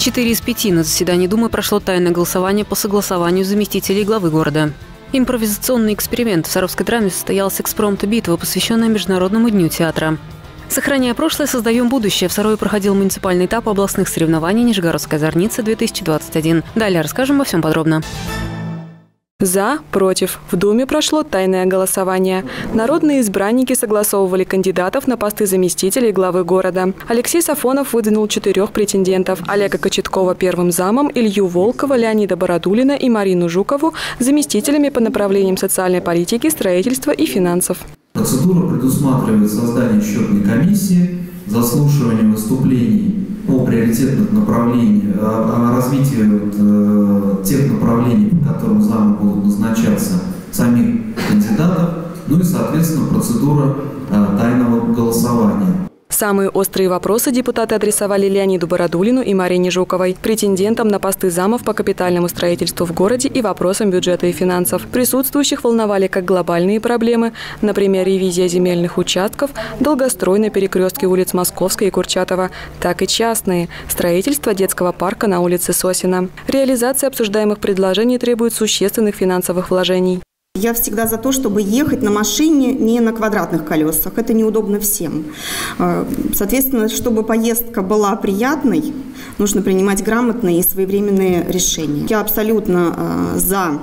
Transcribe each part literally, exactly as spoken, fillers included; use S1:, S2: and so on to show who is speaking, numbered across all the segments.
S1: Четыре из пяти на заседании Думы прошло тайное голосование по согласованию заместителей главы города. Импровизационный эксперимент в Саровской драме состоялся экспромт-битва, посвященная Международному дню театра. Сохраняя прошлое, создаем будущее. В Сарове проходил муниципальный этап областных соревнований «Нижегородская зорница-две тысячи двадцать один». Далее расскажем во всем подробно.
S2: За, против. В Думе прошло тайное голосование. Народные избранники согласовывали кандидатов на посты заместителей главы города. Алексей Сафонов выдвинул четырех претендентов. Олега Кочеткова первым замом, Илью Волкова, Леонида Бородулина и Марину Жукову заместителями по направлениям социальной политики, строительства и финансов.
S3: Процедура предусматривает создание счетной комиссии, заслушивание выступлений о приоритетных направлениях, о развитии вот, тех направлений, по которым замы будут назначаться, самих кандидатов, ну и, соответственно, процедура тайного голосования.
S2: Самые острые вопросы депутаты адресовали Леониду Бородулину и Марине Жуковой, претендентам на посты замов по капитальному строительству в городе и вопросам бюджета и финансов. Присутствующих волновали как глобальные проблемы, например, ревизия земельных участков, долгострой на перекрестке улиц Московской и Курчатова, так и частные – строительство детского парка на улице Сосина. Реализация обсуждаемых предложений требует существенных финансовых вложений.
S4: Я всегда за то, чтобы ехать на машине не на квадратных колесах. Это неудобно всем. Соответственно, чтобы поездка была приятной, нужно принимать грамотные и своевременные решения. Я абсолютно за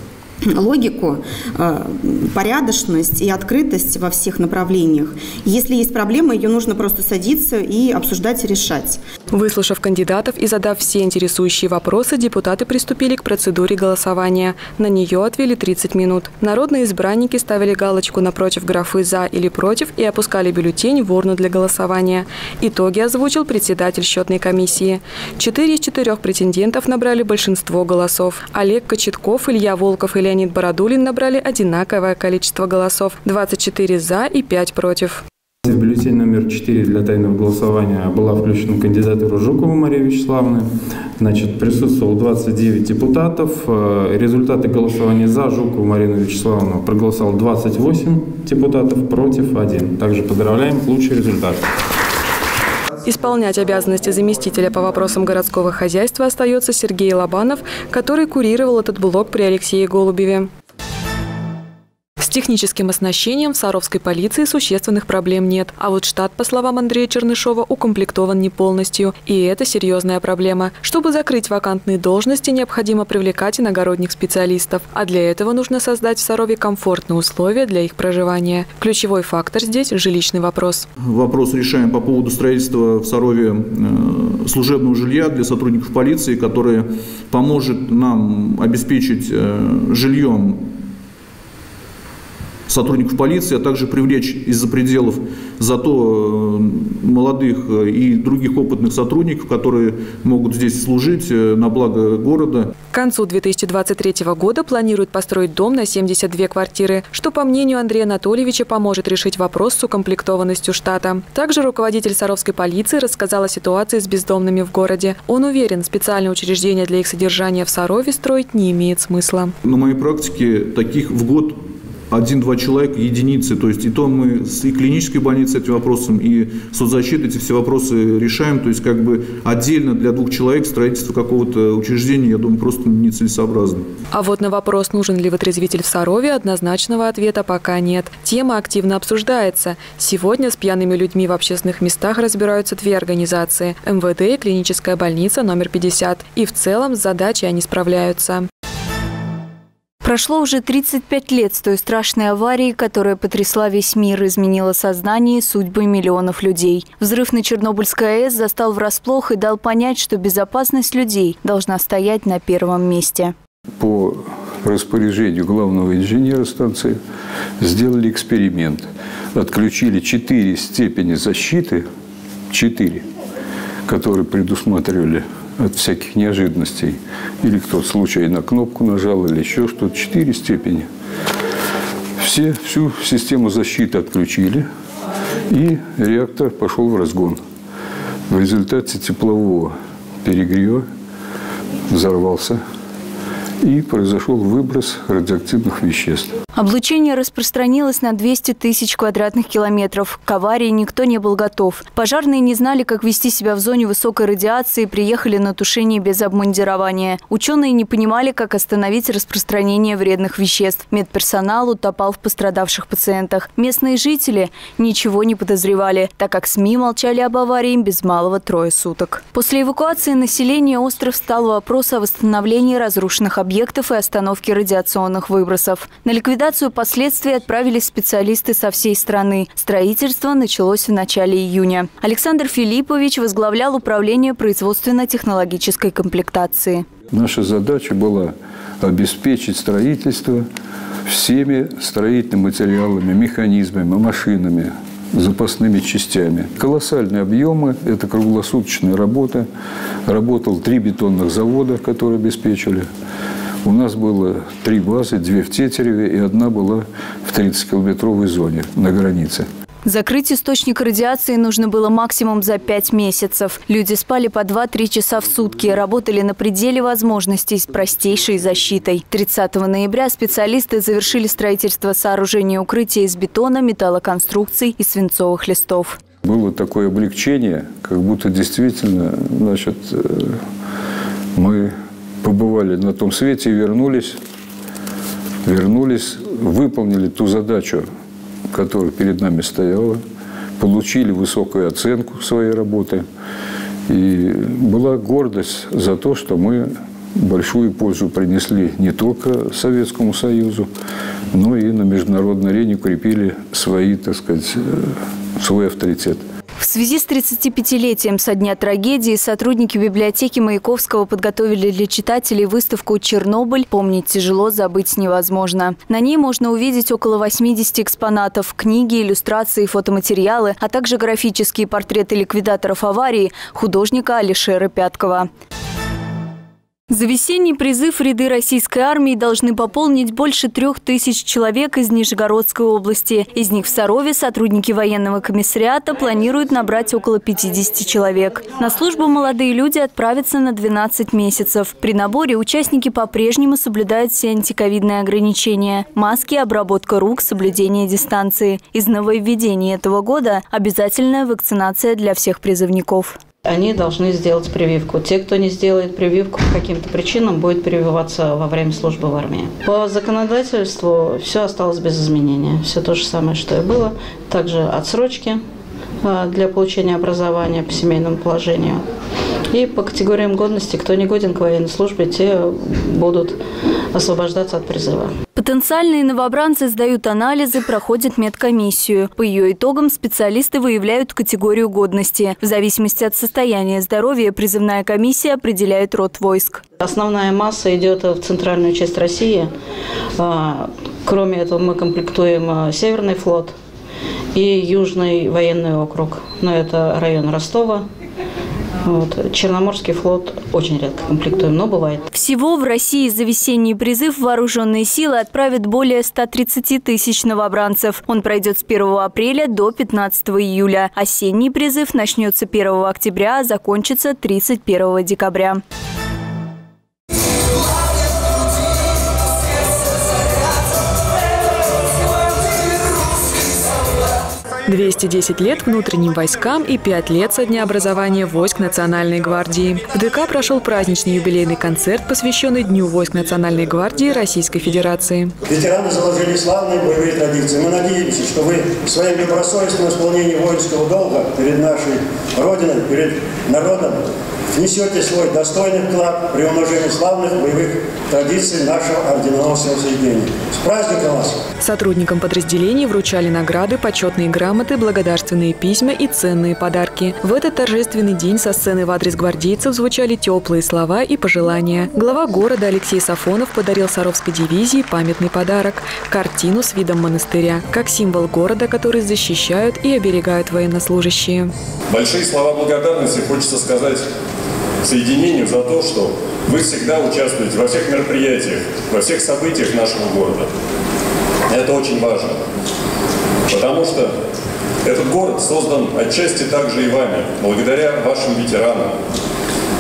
S4: логику, порядочность и открытость во всех направлениях. Если есть проблема, ее нужно просто садиться и обсуждать и решать.
S2: Выслушав кандидатов и задав все интересующие вопросы, депутаты приступили к процедуре голосования. На нее отвели тридцать минут. Народные избранники ставили галочку напротив графы «за» или «против» и опускали бюллетень в урну для голосования. Итоги озвучил председатель счетной комиссии. Четыре из четырех претендентов набрали большинство голосов. Олег Кочетков, Илья Волков и Леонид Бородулин набрали одинаковое количество голосов – двадцать четыре «за» и пять «против».
S5: В бюллетень номер четыре для тайного голосования была включена кандидатура Жукова Мария Вячеславовна. Значит, присутствовало двадцать девять депутатов. Результаты голосования за Жукову Марину Вячеславовну проголосовало двадцать восемь депутатов, против один. Также поздравляем, лучший результат.
S2: Исполнять обязанности заместителя по вопросам городского хозяйства остается Сергей Лобанов, который курировал этот блок при Алексее Голубеве. С техническим оснащением в Саровской полиции существенных проблем нет. А вот штат, по словам Андрея Чернышова, укомплектован не полностью. И это серьезная проблема. Чтобы закрыть вакантные должности, необходимо привлекать иногородних специалистов. А для этого нужно создать в Сарове комфортные условия для их проживания. Ключевой фактор здесь – жилищный вопрос.
S6: Вопрос решаем по поводу строительства в Сарове служебного жилья для сотрудников полиции, которое поможет нам обеспечить жильем сотрудников полиции, а также привлечь из-за пределов зато молодых и других опытных сотрудников, которые могут здесь служить на благо города.
S2: К концу две тысячи двадцать третьего года планируют построить дом на семьдесят две квартиры, что, по мнению Андрея Анатольевича, поможет решить вопрос с укомплектованностью штата. Также руководитель Саровской полиции рассказал о ситуации с бездомными в городе. Он уверен, специальное учреждение для их содержания в Сарове строить не имеет смысла.
S6: На моей практике таких в год один-два человека, единицы. То есть и то мы с и клинической больницей этим вопросом, и соцзащитой эти все вопросы решаем. То есть как бы отдельно для двух человек строительство какого-то учреждения, я думаю, просто нецелесообразно.
S2: А вот на вопрос, нужен ли вытрезвитель в Сарове, однозначного ответа пока нет. Тема активно обсуждается. Сегодня с пьяными людьми в общественных местах разбираются две организации – эм вэ дэ и клиническая больница номер пятьдесят. И в целом с задачей они справляются.
S7: Прошло уже тридцать пять лет с той страшной аварии, которая потрясла весь мир, изменила сознание и судьбы миллионов людей. Взрыв на Чернобыльской АЭС застал врасплох и дал понять, что безопасность людей должна стоять на первом месте.
S8: По распоряжению главного инженера станции сделали эксперимент. Отключили четыре степени защиты, четыре, которые предусматривали от всяких неожиданностей. Или кто-то случайно кнопку нажал, или еще что-то. Четыре степени. Все, всю систему защиты отключили, и реактор пошел в разгон. В результате теплового перегрева взорвался, и произошел выброс радиоактивных веществ.
S7: Облучение распространилось на двести тысяч квадратных километров. К аварии никто не был готов. Пожарные не знали, как вести себя в зоне высокой радиации, приехали на тушение без обмундирования. Ученые не понимали, как остановить распространение вредных веществ. Медперсонал утопал в пострадавших пациентах. Местные жители ничего не подозревали, так как СМИ молчали об аварии без малого трое суток. После эвакуации населения остров стал вопрос о восстановлении разрушенных объектов и остановке радиационных выбросов. На ликвидацию последствий отправились специалисты со всей страны. Строительство началось в начале июня. Александр Филиппович возглавлял управление производственно-технологической комплектации.
S8: Наша задача была обеспечить строительство всеми строительными материалами, механизмами, машинами, запасными частями. Колоссальные объемы, это круглосуточная работа. Работал три бетонных завода, которые обеспечивали. У нас было три базы, две в Тетереве и одна была в тридцатикилометровой зоне на границе.
S7: Закрыть источник радиации нужно было максимум за пять месяцев. Люди спали по два-три часа в сутки, работали на пределе возможностей с простейшей защитой. тридцатого ноября специалисты завершили строительство сооружения укрытия из бетона, металлоконструкций и свинцовых листов.
S8: Было такое облегчение, как будто действительно, значит, мы побывали на том свете и вернулись, вернулись, выполнили ту задачу, которая перед нами стояла, получили высокую оценку своей работы. И была гордость за то, что мы большую пользу принесли не только Советскому Союзу, но и на международной арене укрепили свои, так сказать, свой авторитет.
S7: В связи с тридцатипятилетием со дня трагедии сотрудники библиотеки Маяковского подготовили для читателей выставку «Чернобыль. Помнить тяжело, забыть невозможно». На ней можно увидеть около восьмидесяти экспонатов – книги, иллюстрации, фотоматериалы, а также графические портреты ликвидаторов аварии художника Алишера Пяткова. За весенний призыв ряды российской армии должны пополнить больше трех тысяч человек из Нижегородской области. Из них в Сарове сотрудники военного комиссариата планируют набрать около пятидесяти человек. На службу молодые люди отправятся на двенадцать месяцев. При наборе участники по-прежнему соблюдают все антиковидные ограничения. Маски, обработка рук, соблюдение дистанции. Из нововведений этого года обязательная вакцинация для всех призывников.
S9: Они должны сделать прививку. Те, кто не сделает прививку по каким-то причинам, будет прививаться во время службы в армии. По законодательству все осталось без изменения. Все то же самое, что и было. Также отсрочки для получения образования по семейному положению. И по категориям годности, кто не годен к военной службе, те будут освобождаться от призыва.
S7: Потенциальные новобранцы сдают анализы, проходят медкомиссию. По ее итогам специалисты выявляют категорию годности. В зависимости от состояния здоровья призывная комиссия определяет род войск.
S9: Основная масса идет в центральную часть России. Кроме этого мы комплектуем Северный флот и Южный военный округ. Но это район Ростова. Вот. Черноморский флот очень редко комплектуем, но бывает.
S7: Всего в России за весенний призыв вооруженные силы отправят более ста тридцати тысяч новобранцев. Он пройдет с первого апреля до пятнадцатого июля. Осенний призыв начнется первого октября, а закончится тридцать первого декабря.
S2: двести десять лет внутренним войскам и пять лет со дня образования войск Национальной гвардии. В ДК прошел праздничный юбилейный концерт, посвященный Дню войск Национальной гвардии Российской Федерации.
S10: Ветераны заложили славные боевые традиции. Мы надеемся, что вы своим добросовестным исполнением воинского долга перед нашей Родиной, перед народом внесете свой достойный вклад при умножении славных боевых традиций нашего орденоносного соединения. С праздником вас!
S2: Сотрудникам подразделений вручали награды, почетные грамоты, благодарственные письма и ценные подарки. В этот торжественный день со сцены в адрес гвардейцев звучали теплые слова и пожелания. Глава города Алексей Сафонов подарил Саровской дивизии памятный подарок – картину с видом монастыря, как символ города, который защищают и оберегают военнослужащие.
S11: Большие слова благодарности хочется сказать соединению за то, что вы всегда участвуете во всех мероприятиях, во всех событиях нашего города. Это очень важно, потому что этот город создан отчасти также и вами, благодаря вашим ветеранам,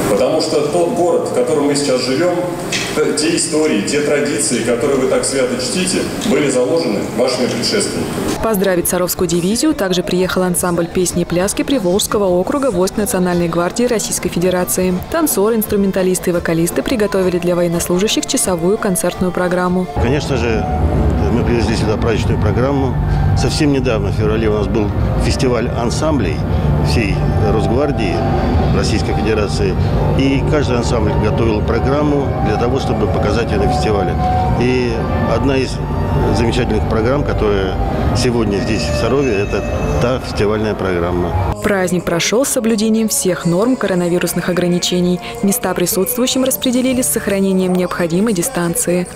S11: Потому что тот город, в котором мы сейчас живем, те истории, те традиции, которые вы так свято чтите, были заложены вашими предшественниками.
S2: Поздравить Саровскую дивизию также приехал ансамбль песни и пляски Приволжского округа войск Национальной гвардии Российской Федерации. Танцоры, инструменталисты и вокалисты приготовили для военнослужащих часовую концертную программу.
S12: Конечно же, мы привезли сюда праздничную программу. Совсем недавно, в феврале, у нас был фестиваль ансамблей всей Росгвардии Российской Федерации. И каждый ансамбль готовил программу для того, чтобы показать ее на фестивале. И одна из замечательных программ, которая сегодня здесь, в Сарове, это та фестивальная программа.
S2: Праздник прошел с соблюдением всех норм коронавирусных ограничений. Места присутствующим распределили с сохранением необходимой дистанции.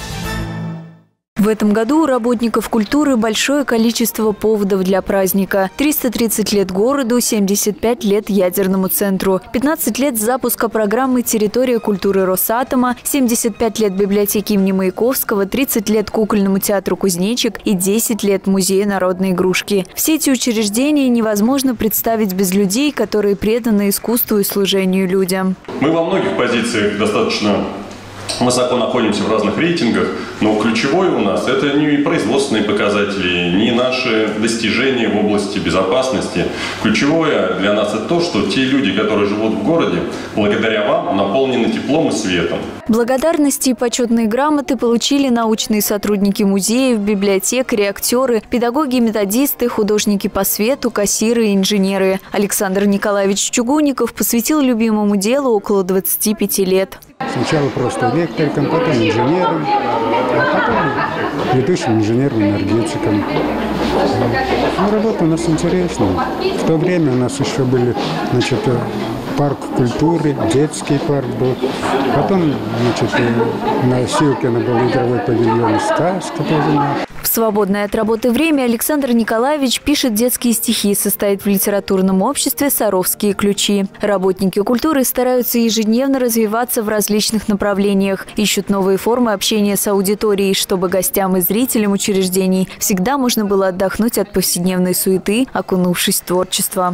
S7: В этом году у работников культуры большое количество поводов для праздника. триста тридцать лет городу, семьдесят пять лет ядерному центру, пятнадцать лет запуска программы «Территория культуры Росатома», семьдесят пять лет библиотеки имени Маяковского, тридцать лет кукольному театру «Кузнечик» и десять лет музею народной игрушки. Все эти учреждения невозможно представить без людей, которые преданы искусству и служению людям.
S11: Мы во многих позициях достаточно высоко находимся в разных рейтингах, но ключевое у нас – это не производственные показатели, не наши достижения в области безопасности. Ключевое для нас – это то, что те люди, которые живут в городе, благодаря вам наполнены теплом и светом.
S7: Благодарности и почетные грамоты получили научные сотрудники музеев, библиотекари, актеры, педагоги и методисты, художники по свету, кассиры и инженеры. Александр Николаевич Чугунников посвятил любимому делу около двадцати пяти лет.
S13: Сначала просто электриком, потом инженером, а потом ведущим инженером-энергетиком. Ну, работа у нас интересная. В то время у нас еще были, значит, парк культуры, детский парк был. Потом, значит, на Силкино был игровой павильон «Сказка» тоже.
S7: В свободное от работы время Александр Николаевич пишет детские стихи, состоит в литературном обществе «Саровские ключи». Работники культуры стараются ежедневно развиваться в различных направлениях, ищут новые формы общения с аудиторией, чтобы гостям и зрителям учреждений всегда можно было отдохнуть от повседневной суеты, окунувшись в творчество.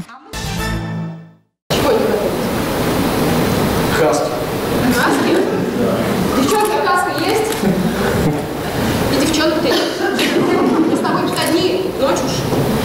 S14: Каски. Каски? Девчонка, каска есть? И девчонка-то есть. Мы с тобой тут одни, ночь уж.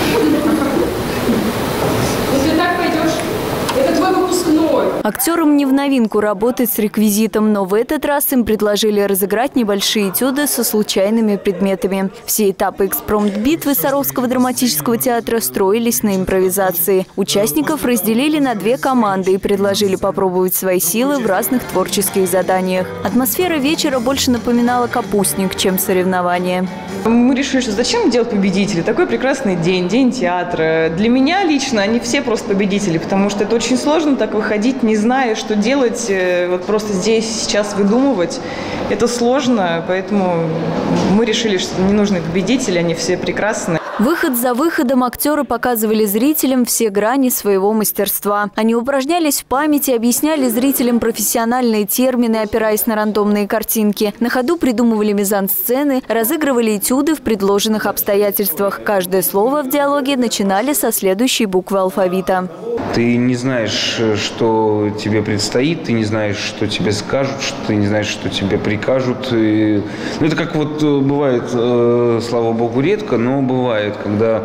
S14: Если так пойдешь, это твой выпускной.
S7: Актерам не в новинку работать с реквизитом, но в этот раз им предложили разыграть небольшие этюды со случайными предметами. Все этапы экспромт-битвы Саровского драматического театра строились на импровизации. Участников разделили на две команды и предложили попробовать свои силы в разных творческих заданиях. Атмосфера вечера больше напоминала капустник, чем соревнования.
S2: Мы решили, что зачем делать победителей? Такой прекрасный день, день театра. Для меня лично они все просто победители, потому что это очень сложно так выходить, не зная, что делать, вот просто здесь сейчас выдумывать. Это сложно, поэтому мы решили, что не нужны победители, они все прекрасны.
S7: Выход за выходом актеры показывали зрителям все грани своего мастерства. Они упражнялись в памяти, объясняли зрителям профессиональные термины, опираясь на рандомные картинки. На ходу придумывали мизансцены, разыгрывали этюды в предложенных обстоятельствах. Каждое слово в диалоге начинали со следующей буквы алфавита.
S15: Ты не знаешь, что тебе предстоит, ты не знаешь, что тебе скажут, ты не знаешь, что тебе прикажут. И... Ну, это как вот бывает, э, слава богу, редко, но бывает, когда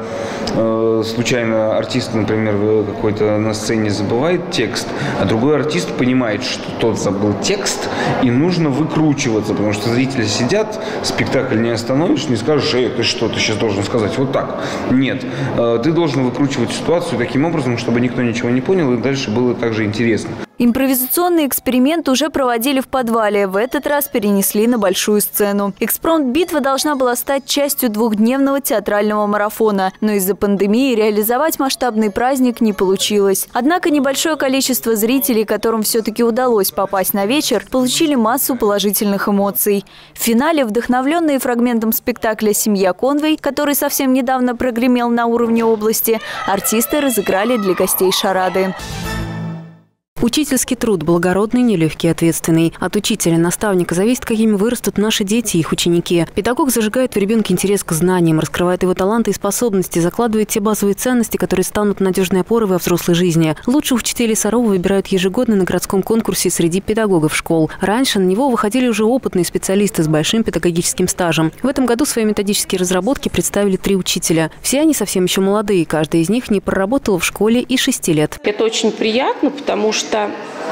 S15: э, случайно артист, например, какой-то на сцене забывает текст, а другой артист понимает, что тот забыл текст, и нужно выкручиваться, потому что зрители сидят, спектакль не остановишь, не скажешь: эй, ты что, ты сейчас должен сказать вот так. Нет, э, ты должен выкручивать ситуацию таким образом, чтобы никто ничего не понял, и дальше было также интересно.
S7: Импровизационный эксперимент уже проводили в подвале. В этот раз перенесли на большую сцену. Экспромт-битва должна была стать частью двухдневного театрального марафона. Но из-за пандемии реализовать масштабный праздник не получилось. Однако небольшое количество зрителей, которым все-таки удалось попасть на вечер, получили массу положительных эмоций. В финале, вдохновленные фрагментом спектакля «Семья Конвей», который совсем недавно прогремел на уровне области, артисты разыграли для гостей шарады.
S1: Учительский труд благородный, нелегкий, ответственный. От учителя, наставника зависит, какими вырастут наши дети и их ученики. Педагог зажигает в ребенке интерес к знаниям, раскрывает его таланты и способности, закладывает те базовые ценности, которые станут надежной опорой во взрослой жизни. Лучших учителей Сарова выбирают ежегодно на городском конкурсе среди педагогов школ. Раньше на него выходили уже опытные специалисты с большим педагогическим стажем. В этом году свои методические разработки представили три учителя. Все они совсем еще молодые, каждый из них не проработал в школе и шести лет.
S16: Это очень приятно, потому что что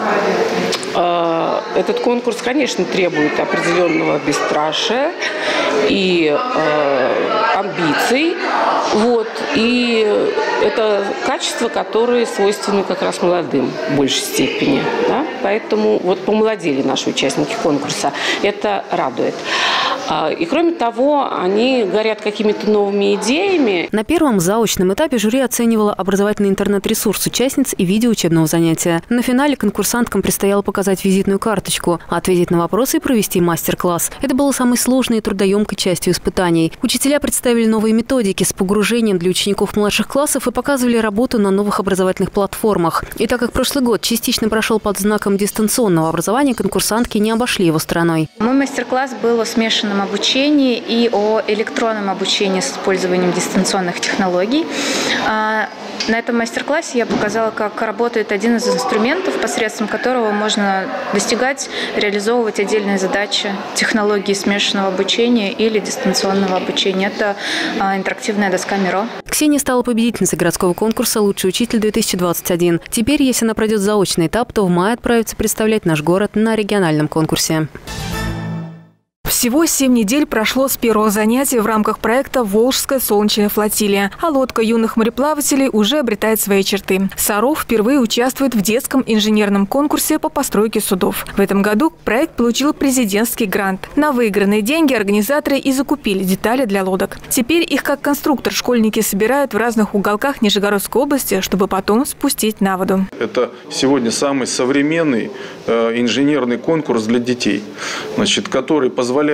S16: э, этот конкурс, конечно, требует определенного бесстрашия и э, амбиций. Вот. И это качества, которые свойственны как раз молодым в большей степени. Да? Поэтому вот помолодели наши участники конкурса. Это радует. И кроме того, они горят какими-то новыми идеями.
S1: На первом заочном этапе жюри оценивало образовательный интернет-ресурс участниц и видео учебного занятия. На финале конкурсанткам предстояло показать визитную карточку, ответить на вопросы и провести мастер-класс. Это было самой сложной и трудоемкой частью испытаний. Учителя представили новые методики с погружением для учеников младших классов и показывали работу на новых образовательных платформах. И так как прошлый год частично прошел под знаком дистанционного образования, конкурсантки не обошли его стороной.
S17: Мой мастер-класс был о смешанном обучении и о электронном обучении с использованием дистанционных технологий. На этом мастер-классе я показала, как работает один из инструментов, посредством которого можно достигать, реализовывать отдельные задачи технологии смешанного обучения или дистанционного обучения. Это интерактивная доска Миро.
S1: Ксения стала победительницей городского конкурса «Лучший учитель-две тысячи двадцать один». Теперь, если она пройдет заочный этап, то в мае отправится представлять наш город на региональном конкурсе.
S2: Всего семь недель прошло с первого занятия в рамках проекта «Волжская солнечная флотилия», а лодка юных мореплавателей уже обретает свои черты. Саров впервые участвует в детском инженерном конкурсе по постройке судов. В этом году проект получил президентский грант. На выигранные деньги организаторы и закупили детали для лодок. Теперь их как конструктор школьники собирают в разных уголках Нижегородской области, чтобы потом спустить на воду.
S5: Это сегодня самый современный э, инженерный конкурс для детей, значит, который позволяет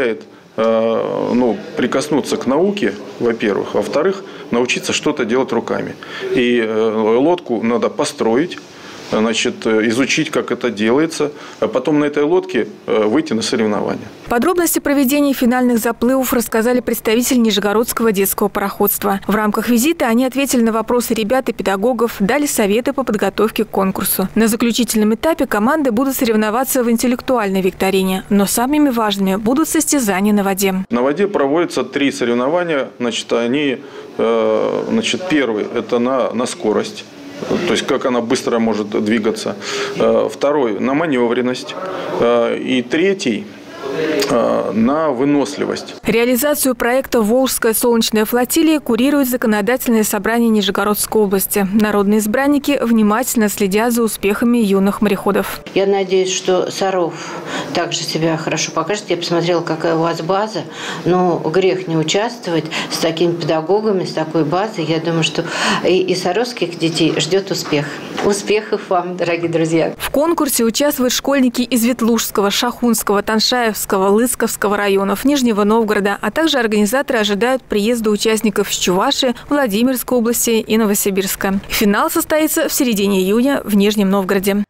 S5: ну, прикоснуться к науке, во-первых, во-вторых, научиться что-то делать руками. И лодку надо построить, значит, изучить, как это делается, а потом на этой лодке выйти на соревнования.
S2: Подробности проведения финальных заплывов рассказали представители Нижегородского детского пароходства. В рамках визита они ответили на вопросы ребят и педагогов, дали советы по подготовке к конкурсу. На заключительном этапе команды будут соревноваться в интеллектуальной викторине, но самыми важными будут состязания на воде.
S5: На воде проводятся три соревнования. Значит, они, значит, первый – это на, на скорость. То есть, как она быстро может двигаться. Второй – на маневренность. И третий – на выносливость.
S2: Реализацию проекта «Волжская солнечная флотилия» курирует законодательное собрание Нижегородской области. Народные избранники внимательно следят за успехами юных мореходов.
S18: Я надеюсь, что Саров также себя хорошо покажет. Я посмотрела, какая у вас база. Но грех не участвовать с такими педагогами, с такой базой. Я думаю, что и, и саровских детей ждет успех. Успехов вам, дорогие друзья!
S2: В конкурсе участвуют школьники из Ветлужского, Шахунского, Таншаевского, Лысковского районов, Нижнего Новгорода, а также организаторы ожидают приезда участников из Чувашии, Владимирской области и Новосибирска. Финал состоится в середине июня в Нижнем Новгороде.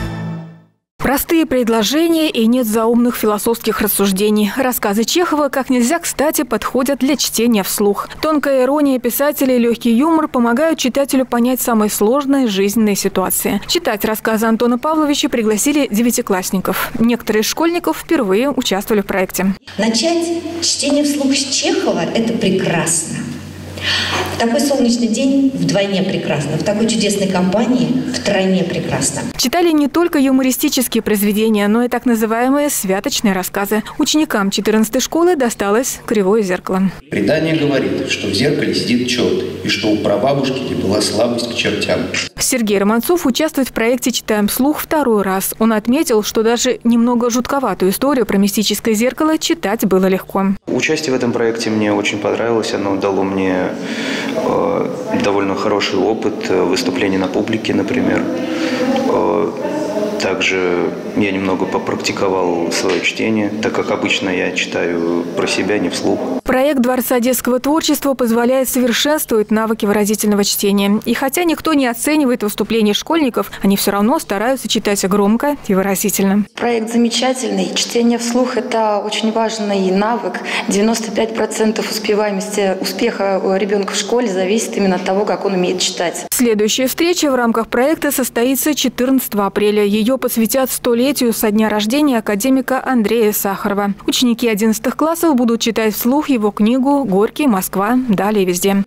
S2: Простые предложения и нет заумных философских рассуждений. Рассказы Чехова как нельзя кстати подходят для чтения вслух. Тонкая ирония писателя и легкий юмор помогают читателю понять самые сложные жизненные ситуации. Читать рассказы Антона Павловича пригласили девятиклассников. Некоторые из школьников впервые участвовали в проекте.
S19: Начать чтение вслух с Чехова – это прекрасно. В такой солнечный день вдвойне прекрасно. В такой чудесной компании втройне прекрасно.
S2: Читали не только юмористические произведения, но и так называемые святочные рассказы. Ученикам четырнадцатой школы досталось «Кривое зеркало».
S20: Предание говорит, что в зеркале сидит черт, и что у прабабушки не была слабость к чертям.
S2: Сергей Романцов участвует в проекте «Читаем вслух» второй раз. Он отметил, что даже немного жутковатую историю про мистическое зеркало читать было легко.
S21: Участие в этом проекте мне очень понравилось. Оно дало мне э, довольно хороший опыт выступлений на публике, например. Э, Также я немного попрактиковал свое чтение, так как обычно я читаю про себя, не вслух.
S2: Проект Дворца детского творчества позволяет совершенствовать навыки выразительного чтения. И хотя никто не оценивает выступления школьников, они все равно стараются читать громко и выразительно.
S3: Проект замечательный. Чтение вслух – это очень важный навык. девяносто пять процентов успеваемости успеха ребенка в школе зависит именно от того, как он умеет читать.
S2: Следующая встреча в рамках проекта состоится четырнадцатого апреля. Ее посвятят столетию со дня рождения академика Андрея Сахарова. Ученики одиннадцатых классов будут читать вслух его книгу «Горький. Москва. Далее везде».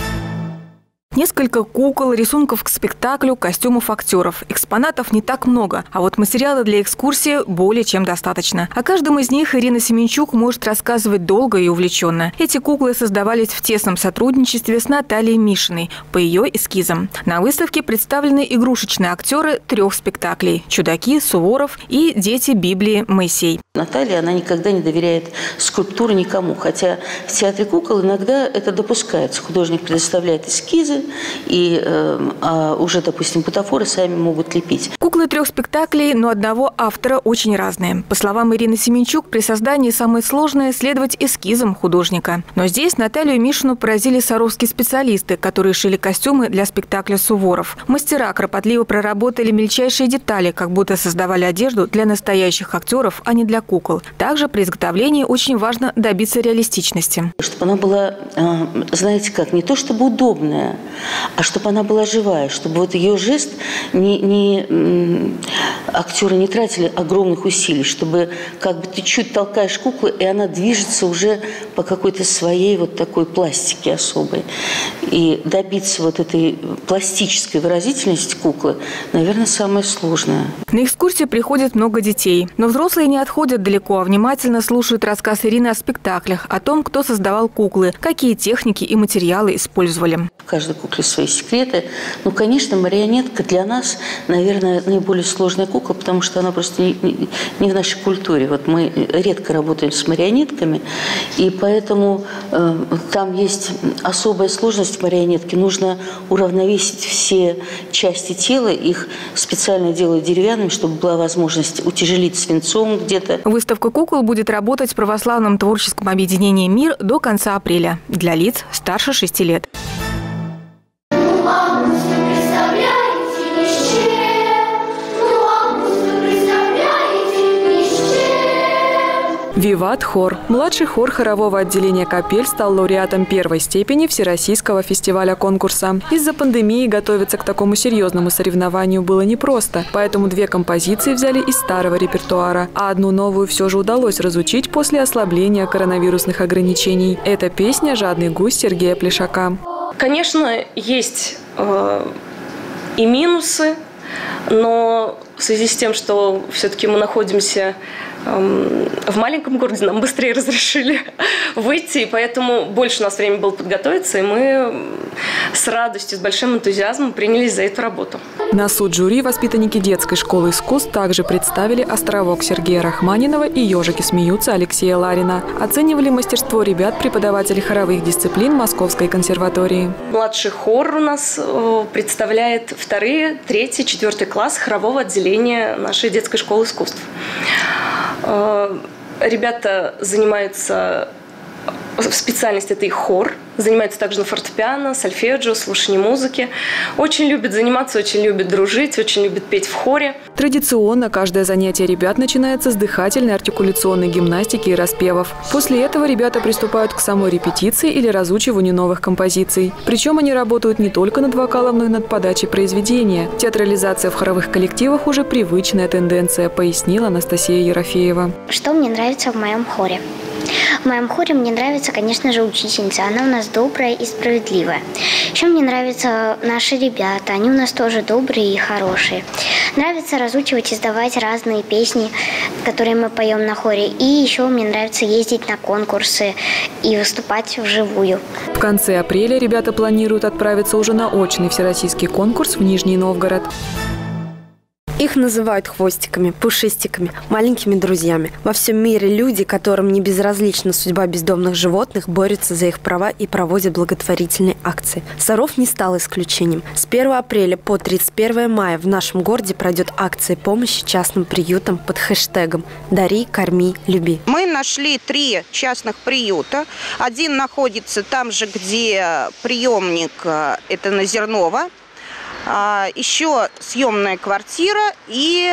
S2: Несколько кукол, рисунков к спектаклю, костюмов актеров. Экспонатов не так много, а вот материала для экскурсии более чем достаточно. О каждом из них Ирина Семенчук может рассказывать долго и увлеченно. Эти куклы создавались в тесном сотрудничестве с Натальей Мишиной по ее эскизам. На выставке представлены игрушечные актеры трех спектаклей – «Чудаки», «Суворов» и «Дети Библии» Моисей.
S22: Наталья, она никогда не доверяет скульптуру никому, хотя в театре кукол иногда это допускается. Художник предоставляет эскизы, и э, а уже, допустим, бутафоры сами могут лепить.
S2: Куклы трех спектаклей, но одного автора очень разные. По словам Ирины Семенчук, при создании самое сложное – следовать эскизам художника. Но здесь Наталью Мишину поразили саровские специалисты, которые шили костюмы для спектакля «Суворов». Мастера кропотливо проработали мельчайшие детали, как будто создавали одежду для настоящих актеров, а не для кукол. Также при изготовлении очень важно добиться реалистичности.
S22: Чтобы она была, знаете как, не то чтобы удобная, а чтобы она была живая, чтобы вот ее жест не, не, актеры не тратили огромных усилий, чтобы как бы ты чуть толкаешь куклу, и она движется уже по какой-то своей вот такой пластике особой. И добиться вот этой пластической выразительности куклы, наверное, самое сложное.
S2: На экскурсии приходит много детей, но взрослые не отходят далеко, а внимательно слушают рассказ Ирины о спектаклях, о том, кто создавал куклы, какие техники и материалы использовали.
S22: В каждой кукле свои секреты. Ну, конечно, марионетка для нас, наверное, наиболее сложная кукла, потому что она просто не, не, не в нашей культуре. Вот мы редко работаем с марионетками, и поэтому э, там есть особая сложность марионетки. Нужно уравновесить все части тела, их специально делают деревянными, чтобы была возможность утяжелить свинцом где-то.
S2: Выставка кукол будет работать в православном творческом объединении «Мир» до конца апреля для лиц старше шести лет. «Виват хор». Младший хор хорового отделения «Капель» стал лауреатом первой степени Всероссийского фестиваля конкурса. Из-за пандемии готовиться к такому серьезному соревнованию было непросто, поэтому две композиции взяли из старого репертуара, а одну новую все же удалось разучить после ослабления коронавирусных ограничений. Это песня «Жадный гусь» Сергея Плешака.
S23: Конечно, есть э, и минусы, но в связи с тем, что все-таки мы находимся в маленьком городе, нам быстрее разрешили выйти, и поэтому больше у нас времени было подготовиться, и мы с радостью, с большим энтузиазмом принялись за эту работу.
S2: На суд жюри воспитанники детской школы искусств также представили «Островок» Сергея Рахманинова и «Ежики смеются» Алексея Ларина. Оценивали мастерство ребят преподаватели хоровых дисциплин Московской консерватории.
S23: Младший хор у нас представляет вторые, третий, четвертый класс хорового отделения нашей детской школы искусств. Ребята занимаются, специальность это и хор, занимаются также на фортепиано, сольфеджио, слушание музыки. Очень любят заниматься, очень любят дружить, очень любят петь в хоре.
S2: Традиционно каждое занятие ребят начинается с дыхательной артикуляционной гимнастики и распевов. После этого ребята приступают к самой репетиции или разучиванию новых композиций. Причем они работают не только над вокалом, но и над подачей произведения. Театрализация в хоровых коллективах уже привычная тенденция, пояснила Анастасия Ерофеева.
S24: Что мне нравится в моем хоре? В моем хоре мне нравится, конечно же, учительница. Она у нас добрая и справедливая. Еще мне нравятся наши ребята. Они у нас тоже добрые и хорошие. Нравится разучивать и сдавать разные песни, которые мы поем на хоре. И еще мне нравится ездить на конкурсы и выступать вживую.
S2: В конце апреля ребята планируют отправиться уже на очный всероссийский конкурс в Нижний Новгород.
S4: Их называют хвостиками, пушистиками, маленькими друзьями. Во всем мире люди, которым не безразлична судьба бездомных животных, борются за их права и проводят благотворительные акции. Саров не стал исключением. С первого апреля по тридцать первое мая в нашем городе пройдет акция помощи частным приютам под хэштегом «Дари, корми, люби».
S6: Мы нашли три частных приюта. Один находится там же, где приемник, это на Зернова. Еще съемная квартира и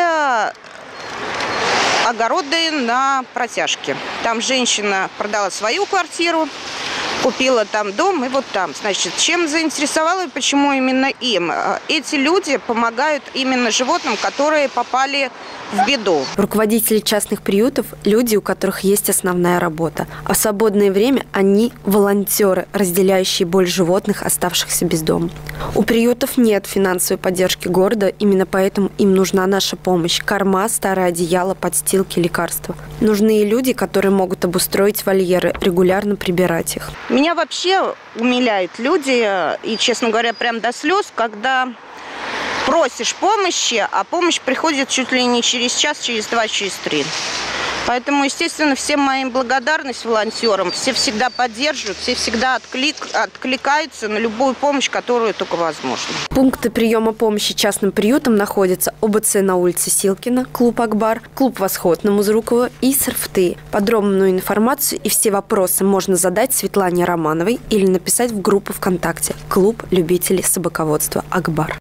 S6: огороды на Протяжке. Там женщина продала свою квартиру, купила там дом, и вот там. Значит, чем заинтересовало и почему именно им? Эти люди помогают именно животным, которые попали в беду.
S4: Руководители частных приютов – люди, у которых есть основная работа. А в свободное время они – волонтеры, разделяющие боль животных, оставшихся без дома. У приютов нет финансовой поддержки города, именно поэтому им нужна наша помощь – корма, старое одеяло, подстилки, лекарства. Нужны и люди, которые могут обустроить вольеры, регулярно прибирать их.
S6: Меня вообще умиляют люди, и, честно говоря, прям до слез, когда просишь помощи, а помощь приходит чуть ли не через час, через два, через три. Поэтому, естественно, всем моим благодарность волонтерам. Все всегда поддерживают, все всегда отклик, откликаются на любую помощь, которую только возможно.
S4: Пункты приема помощи частным приютам находятся ОБЦ на улице Силкина, клуб «Акбар», клуб «Восход» на Музрукова и Сарфты. Подробную информацию и все вопросы можно задать Светлане Романовой или написать в группу ВКонтакте «Клуб любителей собаководства Акбар».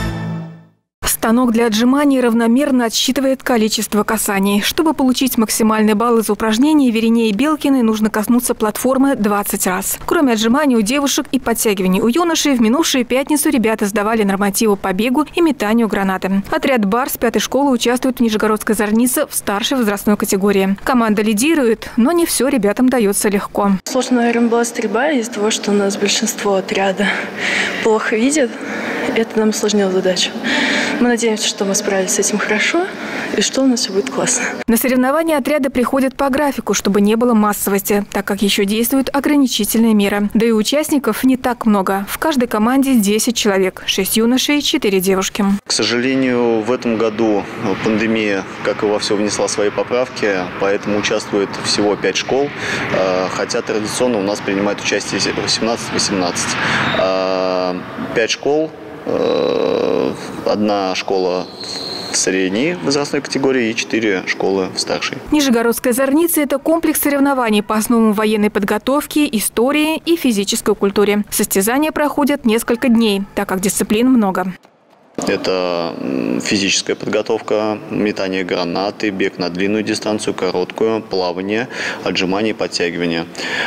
S2: Станок для отжиманий равномерно отсчитывает количество касаний. Чтобы получить максимальный балл из упражнений, Верине и Белкиной нужно коснуться платформы двадцать раз. Кроме отжиманий у девушек и подтягиваний у юношей, в минувшую пятницу ребята сдавали нормативы по бегу и метанию гранаты. Отряд «Барс» пятой школы участвует в Нижегородской зорнице в старшей возрастной категории. Команда лидирует, но не все ребятам дается легко.
S8: Сложно, наверное, была стрельба из-за того, что у нас большинство отряда плохо видит. Это нам усложнило задачу. Мы надеемся, что мы справились с этим хорошо и что у нас все будет классно.
S2: На соревнования отряды приходят по графику, чтобы не было массовости, так как еще действуют ограничительные меры. Да и участников не так много. В каждой команде десять человек, шесть юношей, четыре девушки.
S21: К сожалению, в этом году пандемия, как и во все, внесла свои поправки, поэтому участвует всего пять школ, хотя традиционно у нас принимает участие восемнадцать-восемнадцать. пять школ. Одна школа в средней возрастной категории и четыре школы в старшей.
S2: Нижегородская зорница – это комплекс соревнований по основам военной подготовки, истории и физической культуре. Состязания проходят несколько дней, так как дисциплин много.
S21: Это физическая подготовка, метание гранаты, бег на длинную дистанцию, короткую, плавание, отжимания и подтягивания.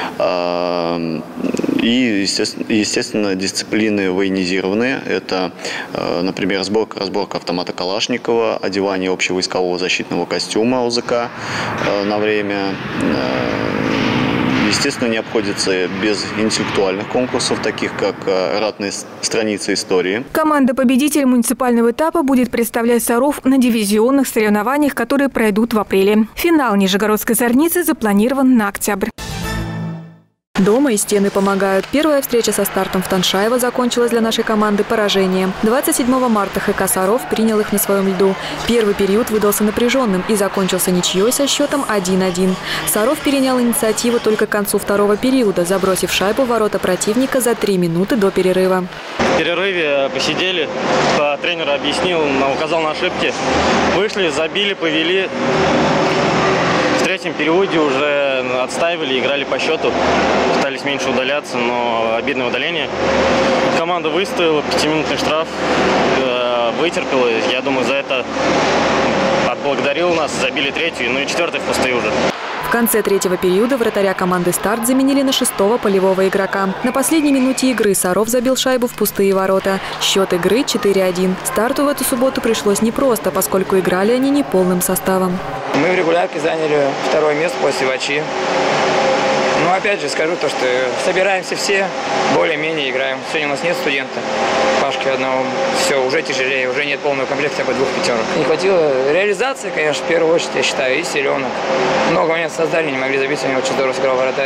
S21: И, естественно, естественно, дисциплины военизированные. Это, например, сборка, разборка автомата Калашникова, одевание общевойскового защитного костюма ОЗК на время. Естественно, не обходится без интеллектуальных конкурсов, таких как ратные страницы истории.
S2: Команда-победитель муниципального этапа будет представлять Саров на дивизионных соревнованиях, которые пройдут в апреле. Финал Нижегородской зорницы запланирован на октябрь. Дома и стены помогают. Первая встреча со стартом в Таншаево закончилась для нашей команды поражением. двадцать седьмого марта ХК «Саров» принял их на своем льду. Первый период выдался напряженным и закончился ничьей со счетом один-один. «Саров» перенял инициативу только к концу второго периода, забросив шайбу в ворота противника за три минуты до перерыва.
S9: В перерыве посидели, тренер объяснил, указал на ошибки. Вышли, забили, повели. В третьем периоде уже отстаивали, играли по счету, пытались меньше удаляться, но обидное удаление. Команда выстояла, пятиминутный штраф, вытерпела. Я думаю, за это отблагодарил нас, забили третью, ну и четвертый в пустые уже.
S2: В конце третьего периода вратаря команды «Старт» заменили на шестого полевого игрока. На последней минуте игры Саров забил шайбу в пустые ворота. Счет игры четыре один. «Старту» в эту субботу пришлось непросто, поскольку играли они не полным составом.
S25: Мы в регулярке заняли второе место после Вачи. Но опять же скажу то, что собираемся все, более-менее играем. Сегодня у нас нет студента, Пашки одного. Все, уже тяжелее, уже нет полного комплекта, хотя бы двух пятерок. Не хватило реализации, конечно, в первую очередь, я считаю, и силенок. Много моментов создали, не могли забить, у него очень здорово сыграл вратарь.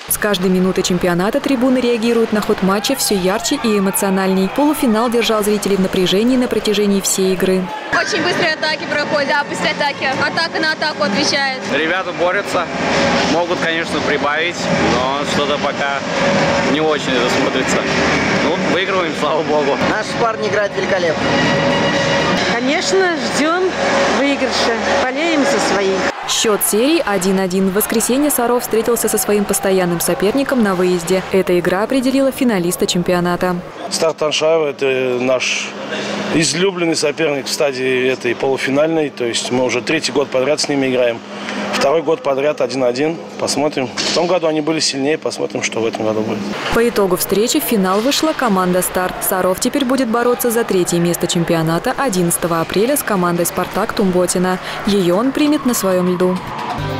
S2: С каждой минутой чемпионата трибуны реагируют на ход матча все ярче и эмоциональней. Полуфинал держал зрителей в напряжении на протяжении всей игры.
S10: Очень быстрые атаки проходят, да, быстрые атаки. Атака на атаку отвечает.
S11: Ребята борются, могут, конечно, прибавить, но что-то пока не очень это смотрится. Ну, выигрываем, слава богу.
S12: Наши парни играют великолепно.
S13: Конечно, ждем выигрыша, болеем за своих.
S2: Счет серии один один. В воскресенье Саров встретился со своим постоянным соперником на выезде. Эта игра определила финалиста чемпионата.
S14: Старт Таншаева – это наш излюбленный соперник в стадии этой полуфинальной. То есть мы уже третий год подряд с ними играем. Второй год подряд один один. Посмотрим. В том году они были сильнее. Посмотрим, что в этом году будет.
S2: По итогу встречи в финал вышла команда «Старт». Саров теперь будет бороться за третье место чемпионата одиннадцатого апреля с командой «Спартак» Тумботина. Ее он примет на своем льду.